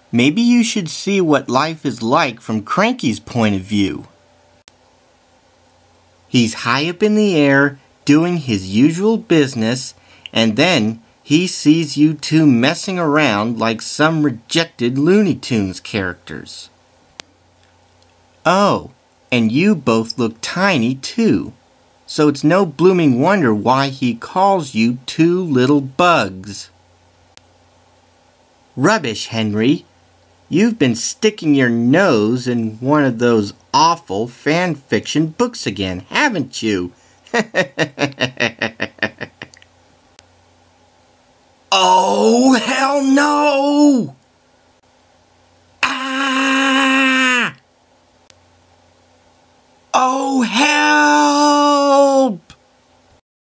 Maybe you should see what life is like from Cranky's point of view. He's high up in the air doing his usual business, and then he sees you two messing around like some rejected Looney Tunes characters. Oh, and you both look tiny too, so it's no blooming wonder why he calls you two little bugs. Rubbish, Henry. You've been sticking your nose in one of those awful fan fiction books again, haven't you? Oh, hell no!